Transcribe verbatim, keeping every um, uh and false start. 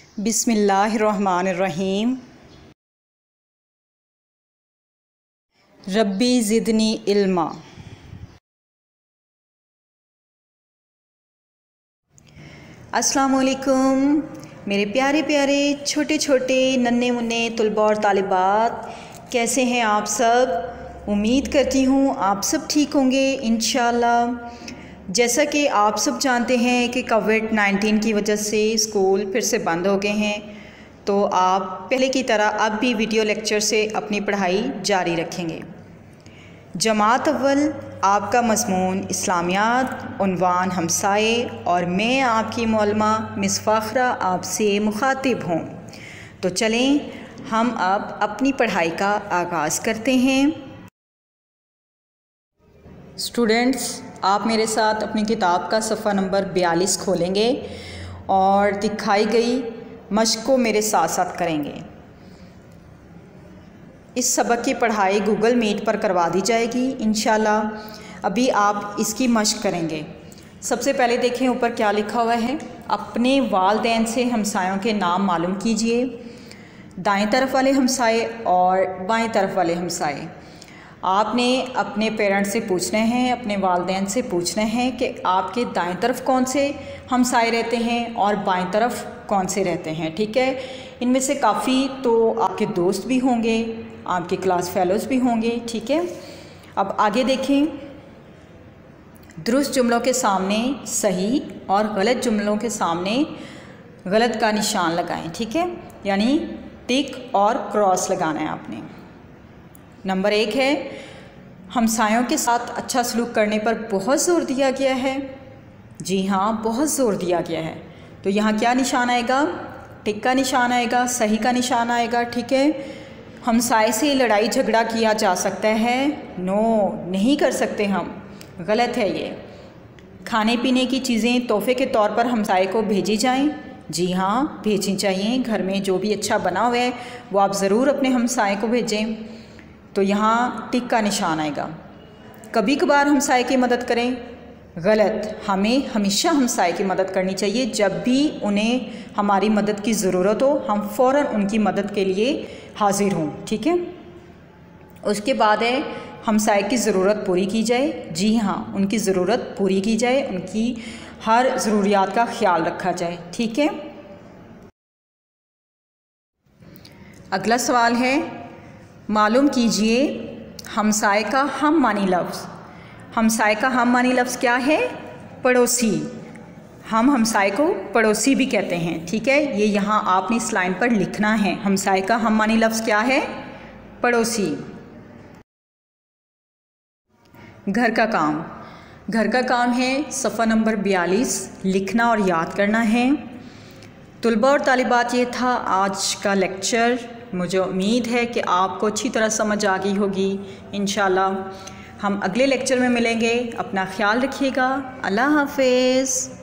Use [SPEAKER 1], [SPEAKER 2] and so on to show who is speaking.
[SPEAKER 1] बिस्मिल्लाहिर्रहमानिर्रहीम। रब्बी ज़िदनी इल्मा। अस्सलामुअलैकुम मेरे प्यारे प्यारे छोटे छोटे नन्हे मुन्ने तुलबा और तालिबात, कैसे हैं आप सब। उम्मीद करती हूँ आप सब ठीक होंगे इंशाअल्लाह। जैसा कि आप सब जानते हैं कि कोविड नाइन्टीन की वजह से स्कूल फिर से बंद हो गए हैं, तो आप पहले की तरह अब भी वीडियो लेक्चर से अपनी पढ़ाई जारी रखेंगे। जमात अव्वल आपका मज़मून इस्लामियात, उन्वान हमसाए, और मैं आपकी मौलमा मिस फ़ाखरा आपसे मुखातिब हूँ। तो चलें हम अब अपनी पढ़ाई का आगाज़ करते हैं। स्टूडेंट्स, आप मेरे साथ अपनी किताब का सफ़ा नंबर बयालीस खोलेंगे और दिखाई गई मश्क को मेरे साथ साथ करेंगे। इस सबक की पढ़ाई गूगल मीट पर करवा दी जाएगी इंशाल्लाह। अभी आप इसकी मश्क करेंगे। सबसे पहले देखें ऊपर क्या लिखा हुआ है। अपने वालिदैन से हमसायों के नाम मालूम कीजिए। दाएं तरफ वाले हमसाए और बाएं तरफ वाले हमसाए। आपने अपने पेरेंट्स से पूछना है, अपने वालिदैन से पूछना है कि आपके दाएं तरफ कौन से हमसाए रहते हैं और बाएं तरफ कौन से रहते हैं। ठीक है, इनमें से काफ़ी तो आपके दोस्त भी होंगे, आपके क्लास फेलोज़ भी होंगे। ठीक है, अब आगे देखें। दुरुस्त जुमलों के सामने सही और गलत जुमलों के सामने गलत का निशान लगाएं। ठीक है, यानी टिक और क्रॉस लगाना है आपने। नंबर एक है, हमसायों के साथ अच्छा सलूक करने पर बहुत ज़ोर दिया गया है। जी हाँ, बहुत ज़ोर दिया गया है। तो यहाँ क्या निशान आएगा? टिक का निशान आएगा, सही का निशान आएगा। ठीक है, हमसाए से लड़ाई झगड़ा किया जा सकता है? नो, नहीं कर सकते हम, गलत है ये। खाने पीने की चीज़ें तोहफे के तौर पर हमसाए को भेजी जाएं? जी हाँ, भेजनी चाहिए। घर में जो भी अच्छा बना हुआ है वो आप ज़रूर अपने हमसाए को भेजें। तो यहाँ टिक का निशान आएगा। कभी कभार हमसाए की मदद करें? गलत, हमें हमेशा हमसाए की मदद करनी चाहिए। जब भी उन्हें हमारी मदद की ज़रूरत हो हम फ़ौरन उनकी मदद के लिए हाजिर हों। ठीक है, उसके बाद है हमसाए की ज़रूरत पूरी की जाए। जी हाँ, उनकी ज़रूरत पूरी की जाए, उनकी हर ज़रूरियात का ख्याल रखा जाए। ठीक है, अगला सवाल है, मालूम कीजिए हमसाए का हम मानी लफ्ज़। हमसाए का हम मानी लफ्ज़ क्या है? पड़ोसी। हम हमसाए को पड़ोसी भी कहते हैं। ठीक है, ये यहाँ आपने इस लाइन पर लिखना है। हमसाए का हम मानी लफ्ज़ क्या है? पड़ोसी। घर का काम। घर का काम है सफ़ा नंबर बयालीस, लिखना और याद करना है। तुलबा और तालिबात, ये था आज का लेक्चर। मुझे उम्मीद है कि आपको अच्छी तरह समझ आ गई होगी इंशाल्लाह। हम अगले लेक्चर में मिलेंगे। अपना ख्याल रखिएगा। अल्लाह हाफ़िज़।